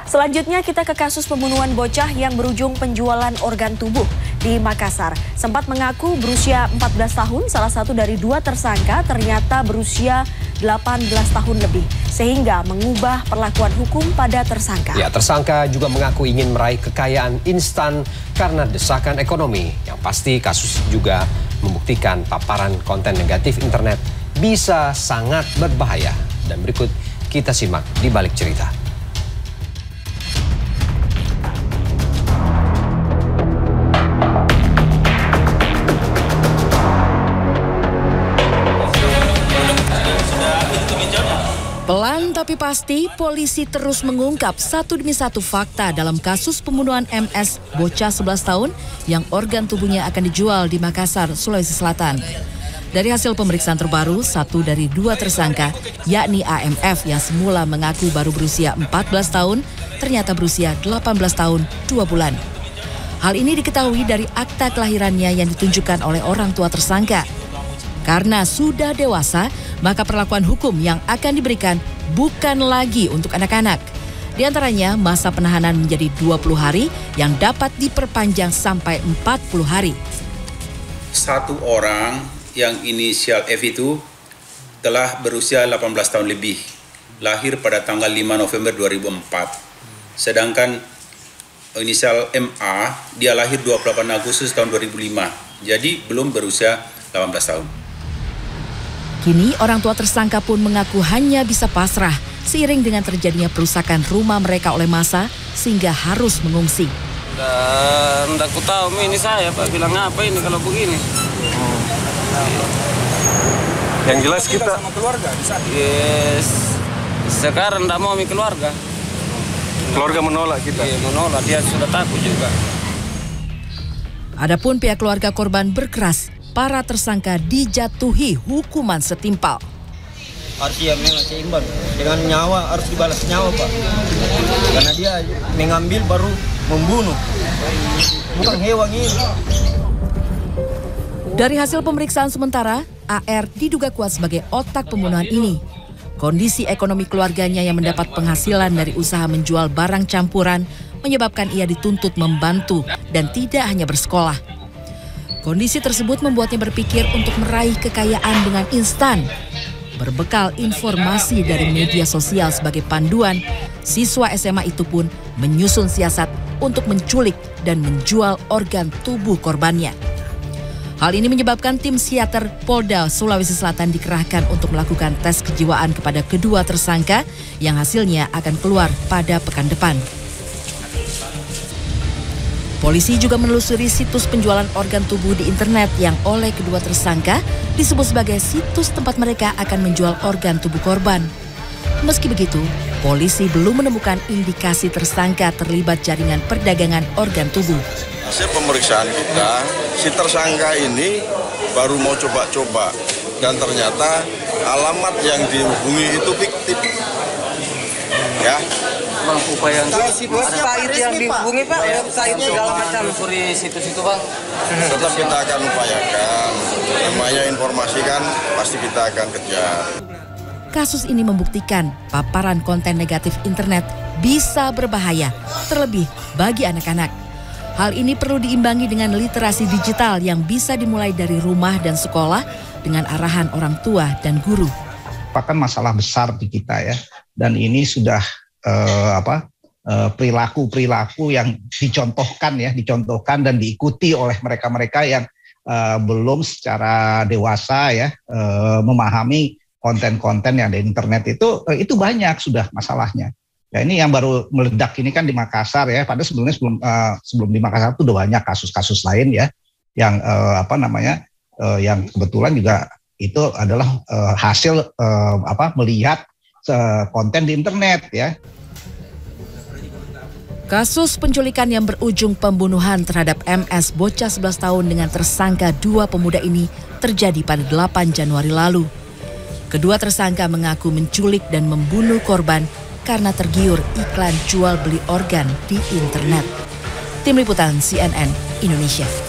Selanjutnya kita ke kasus pembunuhan bocah yang berujung penjualan organ tubuh di Makassar. Sempat mengaku berusia 14 tahun, salah satu dari dua tersangka ternyata berusia 18 tahun lebih, sehingga mengubah perlakuan hukum pada tersangka. Ya, tersangka juga mengaku ingin meraih kekayaan instan karena desakan ekonomi. Yang pasti kasus juga membuktikan paparan konten negatif internet bisa sangat berbahaya. Dan berikut kita simak di balik cerita. Pelan tapi pasti, polisi terus mengungkap satu demi satu fakta dalam kasus pembunuhan MS, bocah 11 tahun yang organ tubuhnya akan dijual di Makassar, Sulawesi Selatan. Dari hasil pemeriksaan terbaru, satu dari dua tersangka, yakni AMF yang semula mengaku baru berusia 14 tahun, ternyata berusia 18 tahun 2 bulan. Hal ini diketahui dari akta kelahirannya yang ditunjukkan oleh orang tua tersangka. Karena sudah dewasa, maka perlakuan hukum yang akan diberikan bukan lagi untuk anak-anak. Di antaranya masa penahanan menjadi 20 hari yang dapat diperpanjang sampai 40 hari. Satu orang yang inisial F itu telah berusia 18 tahun lebih, lahir pada tanggal 5 November 2004. Sedangkan inisial MA, dia lahir 28 Agustus tahun 2005, jadi belum berusia 18 tahun. Kini orang tua tersangka pun mengaku hanya bisa pasrah seiring dengan terjadinya perusakan rumah mereka oleh massa sehingga harus mengungsi. Nggak aku tahu ini saya Pak bilang apa ini kalau begini. Yang jelas kita sama keluarga di sana. Yes. Sekarang nggak mau keluarga. Keluarga menolak kita. Iya, menolak, dia sudah takut juga. Adapun pihak keluarga korban berkeras, para tersangka dijatuhi hukuman setimpal. Harus ya memang seimbang, dengan nyawa harus dibalas nyawa Pak, karena dia mengambil baru membunuh, bukan hewan ini. Dari hasil pemeriksaan sementara, AR diduga kuat sebagai otak pembunuhan ini. Kondisi ekonomi keluarganya yang mendapat penghasilan dari usaha menjual barang campuran menyebabkan ia dituntut membantu dan tidak hanya bersekolah. Kondisi tersebut membuatnya berpikir untuk meraih kekayaan dengan instan. Berbekal informasi dari media sosial sebagai panduan, siswa SMA itu pun menyusun siasat untuk menculik dan menjual organ tubuh korbannya. Hal ini menyebabkan tim psikiater Polda Sulawesi Selatan dikerahkan untuk melakukan tes kejiwaan kepada kedua tersangka yang hasilnya akan keluar pada pekan depan. Polisi juga menelusuri situs penjualan organ tubuh di internet yang oleh kedua tersangka disebut sebagai situs tempat mereka akan menjual organ tubuh korban. Meski begitu, polisi belum menemukan indikasi tersangka terlibat jaringan perdagangan organ tubuh. Hasil pemeriksaan kita, si tersangka ini baru mau coba-coba dan ternyata alamat yang dihubungi itu fiktif. Ya. Bang, upaya yang site yang dihubungi Pak, website segala macam suri situs itu Bang. Tetap kita akan upayakan, namanya informasi kan pasti kita akan kejar. Kasus ini membuktikan paparan konten negatif internet bisa berbahaya, terlebih bagi anak-anak. Hal ini perlu diimbangi dengan literasi digital yang bisa dimulai dari rumah dan sekolah dengan arahan orang tua dan guru. Merupakan masalah besar di kita ya, dan ini sudah perilaku-perilaku yang dicontohkan dan diikuti oleh mereka-mereka yang belum secara dewasa ya memahami konten-konten yang ada di internet itu banyak sudah masalahnya. Ya, ini yang baru meledak ini kan di Makassar ya. Padahal sebelumnya sebelum di Makassar itu udah banyak kasus-kasus lain ya yang yang kebetulan juga itu adalah hasil melihat konten di internet ya. Kasus penculikan yang berujung pembunuhan terhadap MS bocah 11 tahun dengan tersangka dua pemuda ini terjadi pada 8 Januari lalu. Kedua tersangka mengaku menculik dan membunuh korban karena tergiur iklan jual beli organ di internet. Tim Liputan CNN Indonesia.